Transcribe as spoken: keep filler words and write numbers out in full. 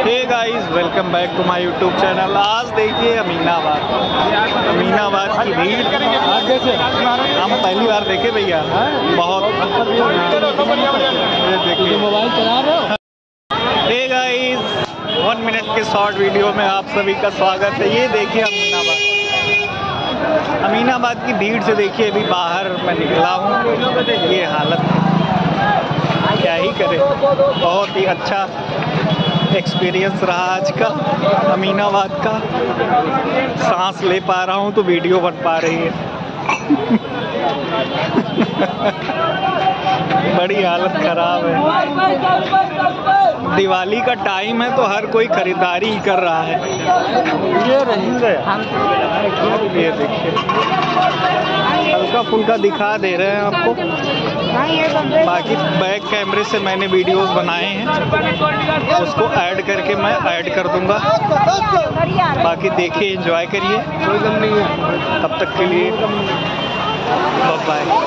Hey guys, welcome back to my YouTube channel. आज देखिए अमीनाबाद अमीनाबाद की भीड़ हम पहली बार देखे भैया, बहुत। ये देखिए मोबाइल चला रहे हो। हे गाइस, वन मिनट के शॉर्ट वीडियो में आप सभी का स्वागत है। ये देखिए अमीनाबाद अमीनाबाद की भीड़ से देखिए अभी बाहर मैं निकला हूँ, ये हालत है, क्या ही करे। बहुत ही अच्छा एक्सपीरियंस रहा आज का अमीनाबाद का। सांस ले पा रहा हूँ तो वीडियो बन पा रही है। बड़ी हालत खराब है। दिवाली का टाइम है तो हर कोई खरीदारी ही कर रहा है। ये ये देखिए हल्का फुल्का दिखा दे रहे हैं आपको, बाकी बैक कैमरे से मैंने वीडियोस बनाए हैं, उसको ऐड करके मैं ऐड कर दूंगा। बाकी देखिए, एंजॉय करिए। तब तक के लिए बाय बाय।